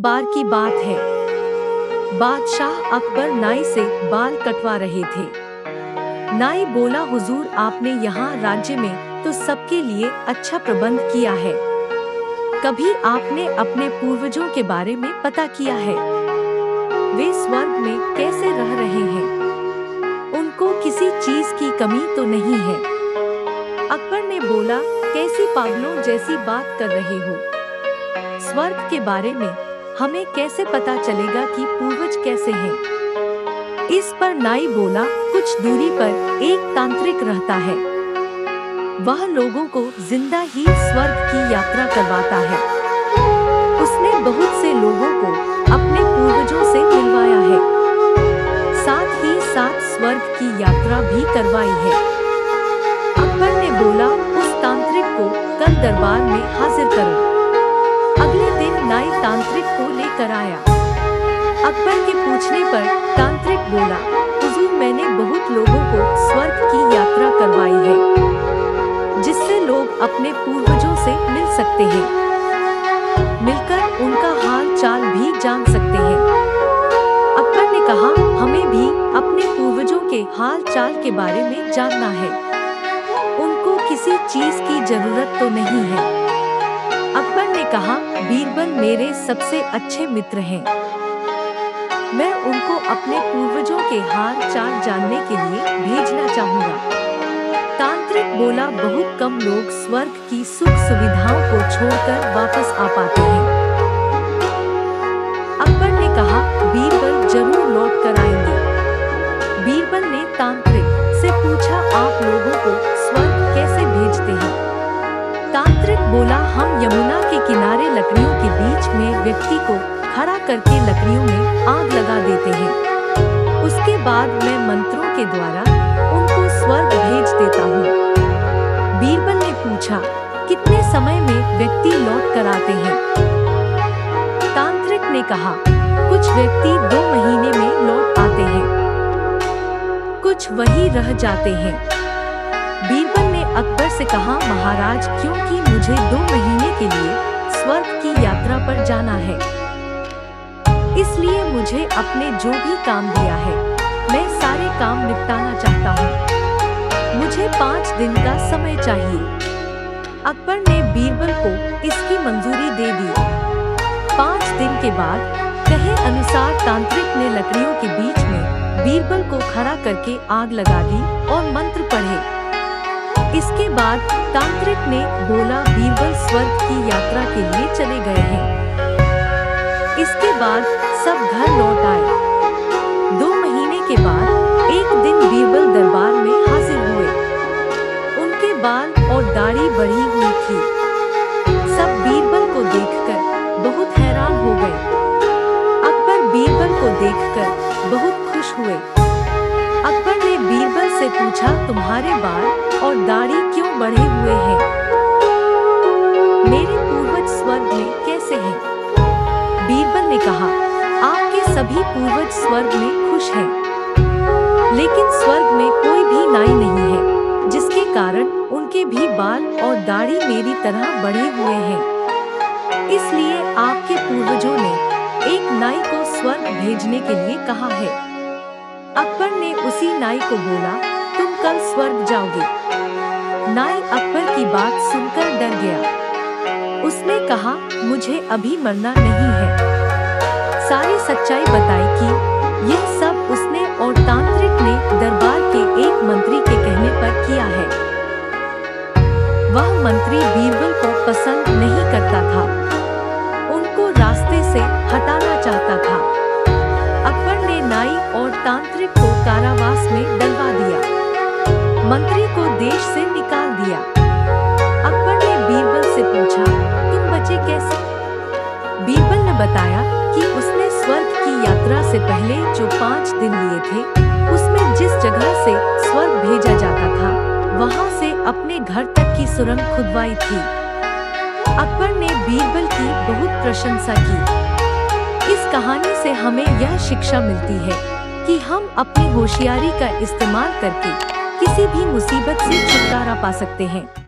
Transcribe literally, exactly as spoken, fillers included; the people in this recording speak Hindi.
बार की बात है। बादशाह अकबर नाई से बाल कटवा रहे थे। नाई बोला, हुजूर, आपने यहाँ राज्य में तो सबके लिए अच्छा प्रबंध किया है। कभी आपने अपने पूर्वजों के बारे में पता किया है? वे स्वर्ग में कैसे रह रहे हैं? उनको किसी चीज की कमी तो नहीं है? अकबर ने बोला, कैसी पागलों जैसी बात कर रहे हो? स्वर्ग के बारे में हमें कैसे पता चलेगा कि पूर्वज कैसे हैं? इस पर नाई बोला, कुछ दूरी पर एक तांत्रिक रहता है। वह लोगों को जिंदा ही स्वर्ग की यात्रा करवाता है। उसने बहुत से लोगों को अपने पूर्वजों से मिलवाया है, साथ ही साथ स्वर्ग की यात्रा भी करवाई है। अकबर ने बोला, उस तांत्रिक को कल दरबार में हाजिर करो। अगले दिन नाई तांत्रिक को लेकर आया। अकबर के पूछने पर तांत्रिक बोला, हुजूर, मैंने बहुत लोगों को स्वर्ग की यात्रा करवाई है, जिससे लोग अपने पूर्वजों से मिल सकते हैं, मिलकर उनका हाल चाल भी जान सकते हैं। अकबर ने कहा, हमें भी अपने पूर्वजों के हाल चाल के बारे में जानना है। उनको किसी चीज की जरूरत तो नहीं है? अकबर ने कहा, बीरबल मेरे सबसे अच्छे मित्र हैं। मैं उनको अपने पूर्वजों के हाल चाल जानने के लिए भेजना चाहूँगा। तांत्रिक बोला, बहुत कम लोग स्वर्ग की सुख सुविधाओं को छोड़कर वापस आ पाते हैं। अकबर ने कहा, बीरबल जरूर लौट कर आएंगे। बीरबल ने तांत्रिक से पूछा, आप लोगों को स्वर्ग कैसे भेजते हैं? तांत्रिक बोला, हम यमुना के किनारे लकड़ियों के बीच में व्यक्ति को खड़ा करके लकड़ियों में आग लगा देते हैं। उसके बाद मैं मंत्रों के द्वारा उनको स्वर्ग भेज देता हूँ। बीरबल ने पूछा, कितने समय में व्यक्ति लौट कर आते हैं? तांत्रिक ने कहा, कुछ व्यक्ति दो महीने में लौट आते हैं, कुछ वही रह जाते हैं। बीरबल ने अकबर से कहा, महाराज, क्योंकि मुझे दो महीने के लिए स्वर्ग की यात्रा पर जाना है, इसलिए मुझे अपने जो भी काम दिया है मैं सारे काम निपटाना चाहता हूँ। मुझे पाँच दिन का समय चाहिए। अकबर ने बीरबल को इसकी मंजूरी दे दी। पाँच दिन के बाद कहे अनुसार तांत्रिक ने लकड़ियों के बीच में बीरबल को खड़ा करके आग लगा दी और मंत्र पढ़े। इसके बाद तांत्रिक ने बोला, बीरबल स्वर्ग की यात्रा के लिए चले गए हैं। इसके बाद सब घर लौट आए। दो महीने के बाद एक दिन बीरबल दरबार में हाजिर हुए। उनके बाल और दाढ़ी बढ़ी हुई थी। सब बीरबल को देखकर बहुत हैरान हो गए। अकबर बीरबल को देखकर बहुत खुश हुए। अकबर ने बीरबल से पूछा, तुम्हारे बाल और दाढ़ी क्यों बढ़े हुए हैं? मेरे पूर्वज स्वर्ग में कैसे हैं? बीरबल ने कहा, आपके सभी पूर्वज स्वर्ग में खुश हैं, लेकिन स्वर्ग में कोई भी नाई नहीं है, जिसके कारण उनके भी बाल और दाढ़ी मेरी तरह बढ़े हुए हैं। इसलिए आपके पूर्वजों ने एक नाई को स्वर्ग भेजने के लिए कहा है। अकबर ने उसी नाई को बोला, तुम कल स्वर्ग जाओगे। नाई अकबर की बात सुनकर डर गया। उसने कहा, मुझे अभी मरना नहीं है। सारी सच्चाई बताई कि यह सब उसने और तांत्रिक ने दरबार के एक मंत्री के कहने पर किया है। वह मंत्री बीरबल को पसंद नहीं करता था, उनको रास्ते से हटाना चाहता था। अकबर ने नाई और तांत्रिक को कारावास में डलवा दिया, मंत्री को देश से निकाल दिया। अकबर ने बीरबल से पूछा, तुम बचे कैसे? बीरबल ने बताया कि उसने स्वर्ग की यात्रा से पहले जो पाँच दिन लिए थे, उसमें जिस जगह से स्वर्ग भेजा जाता था, वहां से अपने घर तक की सुरंग खुदवाई थी। अकबर ने बीरबल की बहुत प्रशंसा की। इस कहानी से हमें यह शिक्षा मिलती है कि हम अपनी होशियारी का इस्तेमाल करके किसी भी मुसीबत से छुटकारा पा सकते हैं।